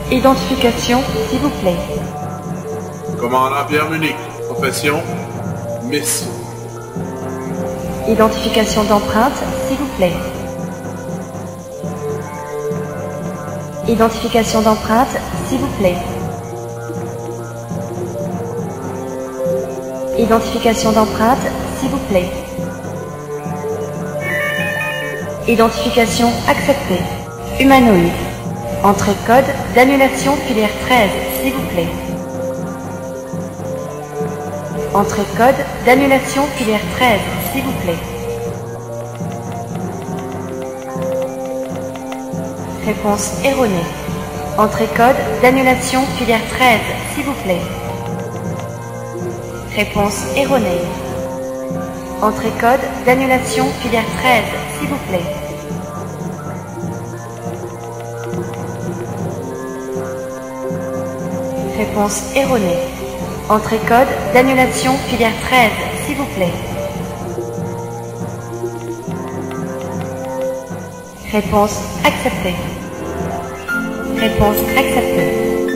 Identification, s'il vous plaît. Commandant Pierre Munich. Profession, Miss. Identification d'empreinte, s'il vous plaît. Identification d'empreinte, s'il vous plaît. Identification d'empreinte, s'il vous plaît. Identification acceptée. Humanoïde. Entrée code d'annulation filière 13, s'il vous plaît. Entrée code d'annulation filière 13, s'il vous plaît. Réponse erronée. Entrée code d'annulation filière 13, s'il vous plaît. Réponse erronée. Entrée code d'annulation filière 13, s'il vous plaît. Réponse erronée. Entrée code d'annulation filière 13, s'il vous plaît. Réponse acceptée. Réponse acceptée.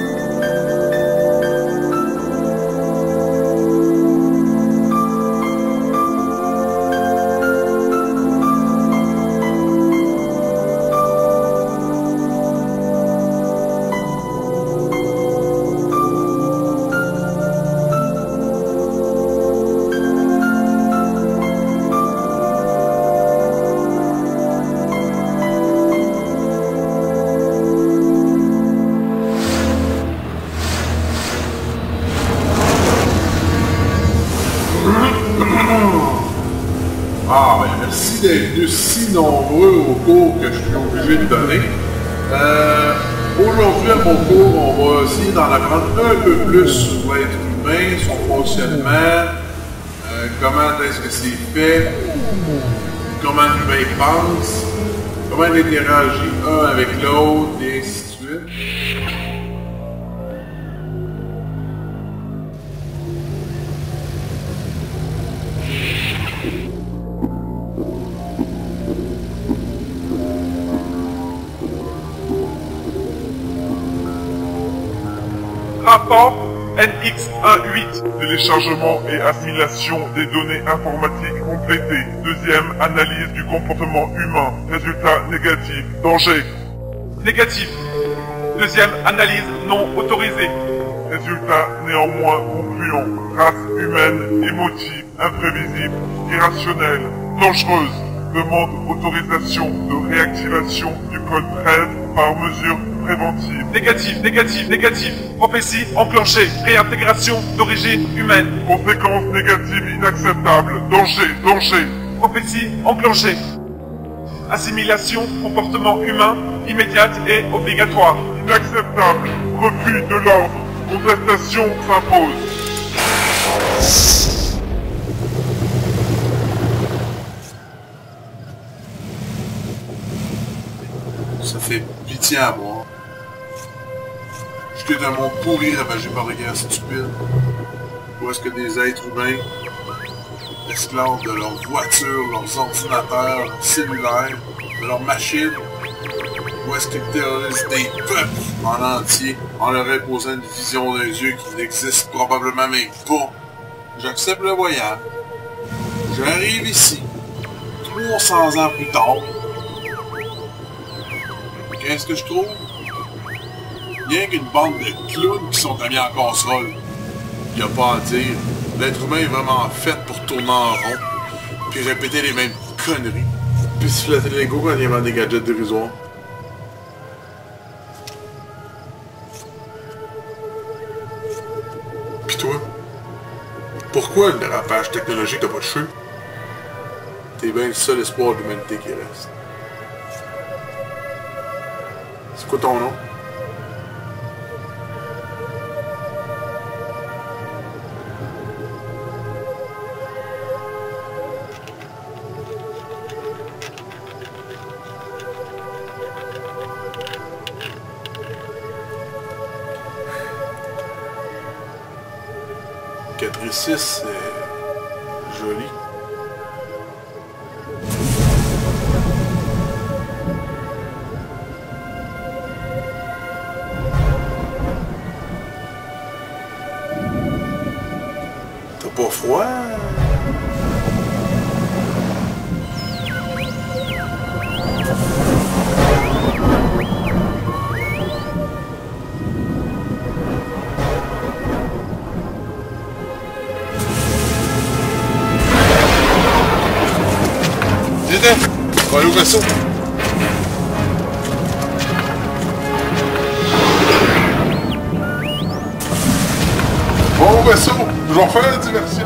Ah, ben merci d'être venus si nombreux au cours que je suis obligé de donner. Aujourd'hui, à mon cours, on va essayer d'en apprendre un peu plus sur l'être humain, son fonctionnement, comment est-ce que c'est fait, comment l'humain pense, comment il interagit un avec l'autre, et ainsi de suite. Rapport NX18. Téléchargement et assimilation des données informatiques complétées. Deuxième analyse du comportement humain. Résultat négatif. Danger. Négatif. Deuxième analyse non autorisée. Résultat néanmoins concluant. Race humaine, émotive, imprévisible, irrationnelle, dangereuse. Demande autorisation de réactivation du code 13 par mesure préventive. Négatif, négatif, négatif. Prophétie enclenchée. Réintégration d'origine humaine. Conséquences négatives inacceptables. Danger, danger. Prophétie enclenchée. Assimilation, comportement humain, immédiate et obligatoire. Inacceptable. Refus de l'ordre. Contestation s'impose. Ça fait pitié à voir. J'étais d'un monde pourri ravagé par des guerres stupides. Où est-ce que des êtres humains, esclaves de leurs voitures, leurs ordinateurs, leurs cellulaires, de leurs machines, où est-ce qu'ils terrorisent des peuples en entier en leur imposant une vision d'un Dieu qui n'existe probablement même pas. J'accepte le voyage. J'arrive ici, 300 ans plus tard. Qu'est-ce que je trouve? Rien qu'une bande de clowns qui sont mis en console. Y a pas à dire. L'être humain est vraiment fait pour tourner en rond, puis répéter les mêmes conneries, puis se flatter l'ego quand il y a des gadgets dérisoires. Pis toi? Pourquoi le dérapage technologique t'a pas touché? T'es bien le seul espoir de l'humanité qui reste. C'est quoi ton nom? Catricis, c'est joli. pas froid? Viens, on va aller au vaisseau. Bon vaisseau, toujours faire la diversion.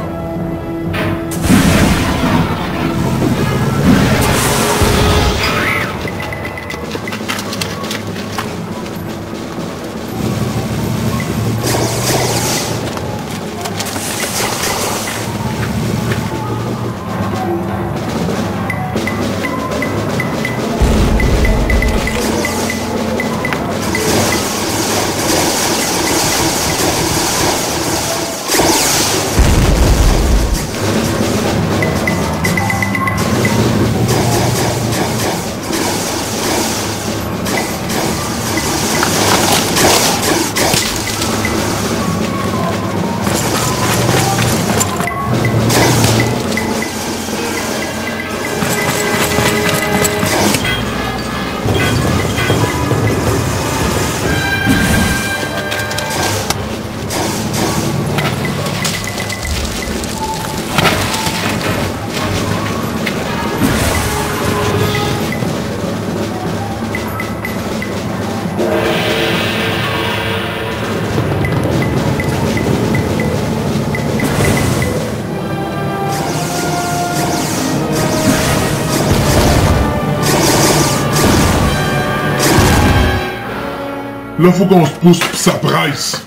Là, faut qu'on se pousse pis ça presse.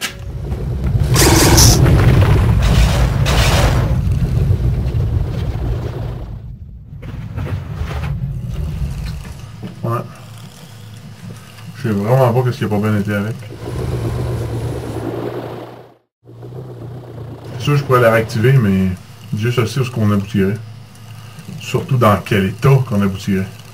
Ouais. Je sais vraiment pas qu'est-ce qui a pas bien été avec. C'est sûr, je pourrais la réactiver, mais Dieu sait où ce qu'on aboutirait. Surtout dans quel état qu'on aboutirait.